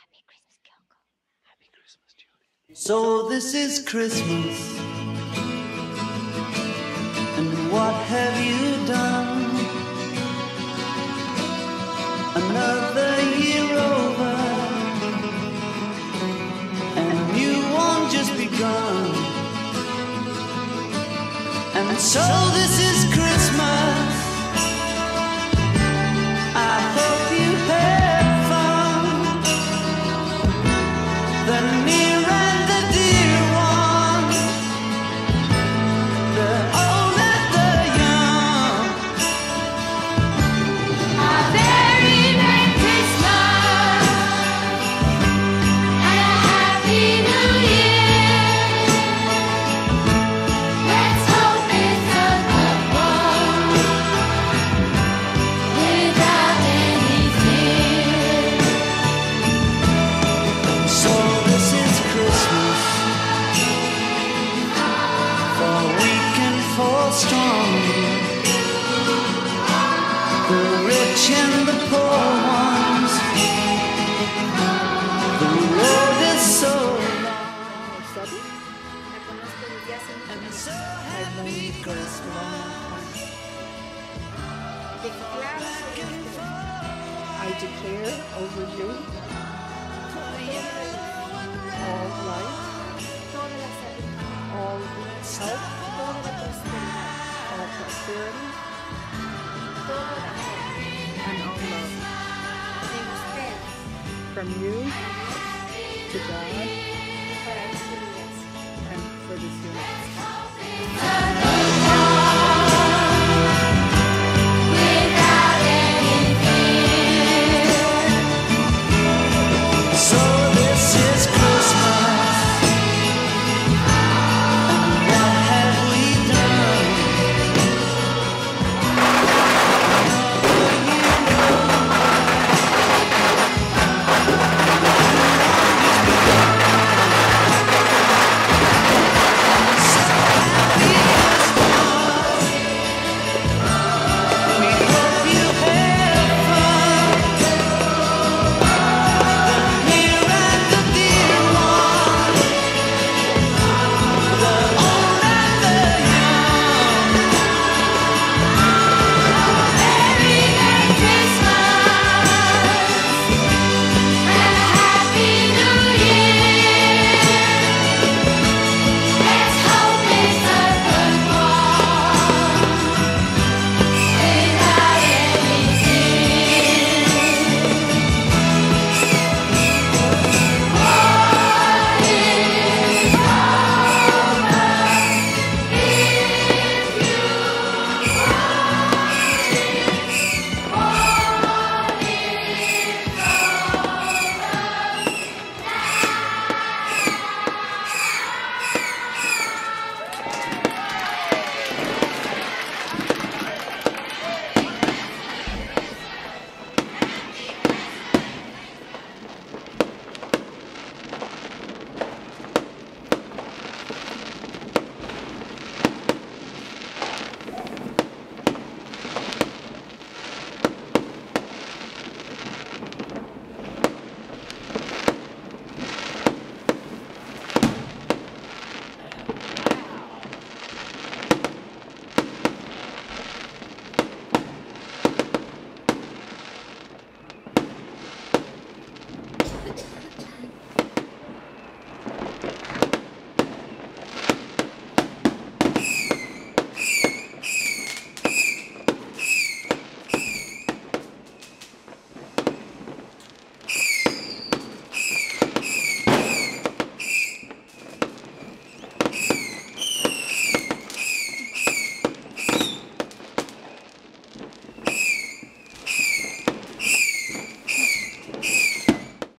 So this is Christmas, and what have you done? Another year over, and a new one just begun. And so this is Christmas, I hope you had fun. The near and the dear ones, the old and the young. A very Merry Christmas and a Happy New Year. Let's hope it's a good one without any fear. So this is Christmas, for weak and for strong, the rich and the poor ones. The road is so long, and so happy Christmas. I declare over you all life, all health, all prosperity, and all love. From you to God and for this universe. It's a good